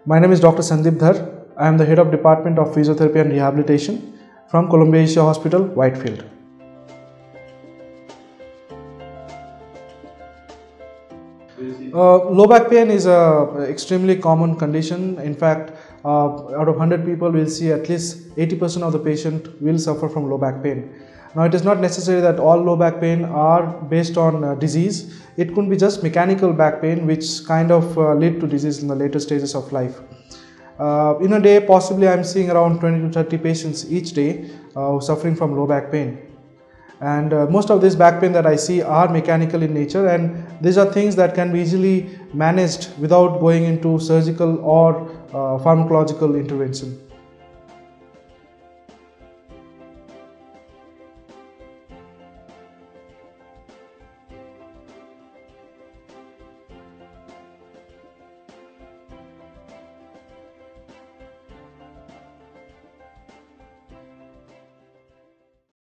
My name is Dr. Sandeep Dhar. I am the head of Department of Physiotherapy and Rehabilitation from Columbia Asia Hospital, Whitefield. Low back pain is an extremely common condition. In fact, out of 100 people, we'll see at least 80% of the patient will suffer from low back pain. Now, it is not necessary that all low back pain are based on disease. It could be just mechanical back pain, which kind of lead to disease in the later stages of life. In a day, possibly I'm seeing around 20 to 30 patients each day suffering from low back pain. And most of this back pain that I see are mechanical in nature, and these are things that can be easily managed without going into surgical or pharmacological intervention.